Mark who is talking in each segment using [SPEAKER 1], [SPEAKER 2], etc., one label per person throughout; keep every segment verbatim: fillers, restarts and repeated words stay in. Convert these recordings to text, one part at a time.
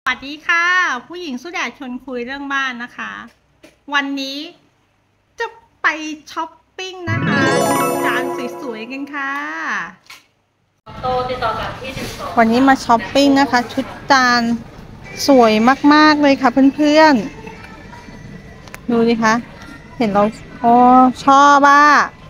[SPEAKER 1] วัสดีค่ะผู้หญิงสุดาชวนคุยเรื่องบ้านนะคะ วันนี้จะไปช้อปปิ้งนะคะดูจานสวยๆกันค่ะโตติดต่อกับที่สิบสองวันนี้มาช้อปปิ้งนะคะ ชุดจานสวยมากๆเลยค่ะเพื่อนๆดูดิคะเห็นเราโอ้ชอบอ่ะ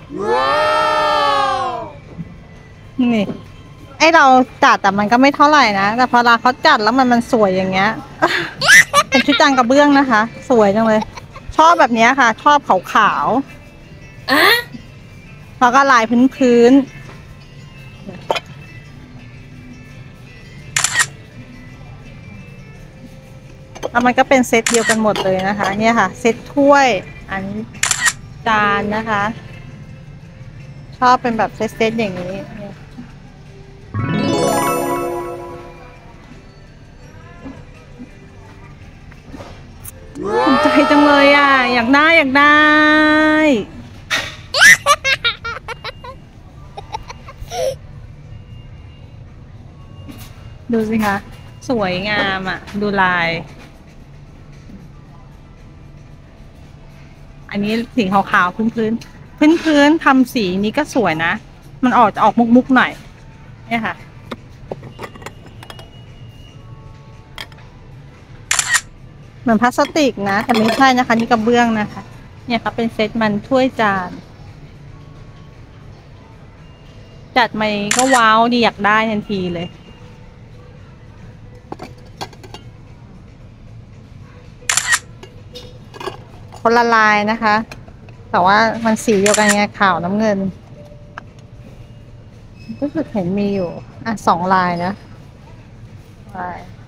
[SPEAKER 1] นี่ไอเราจัดแต่มันก็ไม่เท่าไหร่นะแต่พอเราเขาจัดแล้วมันมันสวยอย่างเงี้ย เป็นชุดจานกระเบื้องนะคะ สวยจังเลย ชอบแบบนี้ค่ะ ชอบขาวๆแล้วก็ลายพื้นๆแล้วมันก็เป็นเซตเดียวกันหมดเลยนะคะ เนี่ยค่ะ เซตถ้วยอันจานนะคะ ชอบเป็นแบบเซตๆอย่างนี้ภูมิใจจังเลยอ่ะ อยากได้อยากได้ ดูสิคะ สวยงามอ่ะ ดูลาย อันนี้สีขาวๆพื้นๆพื้นๆทำสีนี้ก็สวยนะ มันออกจะออกมุกๆหน่อย เนี่ยค่ะ เหมือนพลาสติกนะ แต่ไม่ใช่นะคะนี่กระเบื้องนะคะ เนี่ยค่ะเป็นเซตมันถ้วยจาน จัดมาก็ว้าวดีอยากได้ทันทีเลย คนละลายนะคะ แต่ว่ามันสีเดียวกันไงขาวน้ำเงินรู้สึกเห็นมีอยู่ อ่ะสองลายนะลาย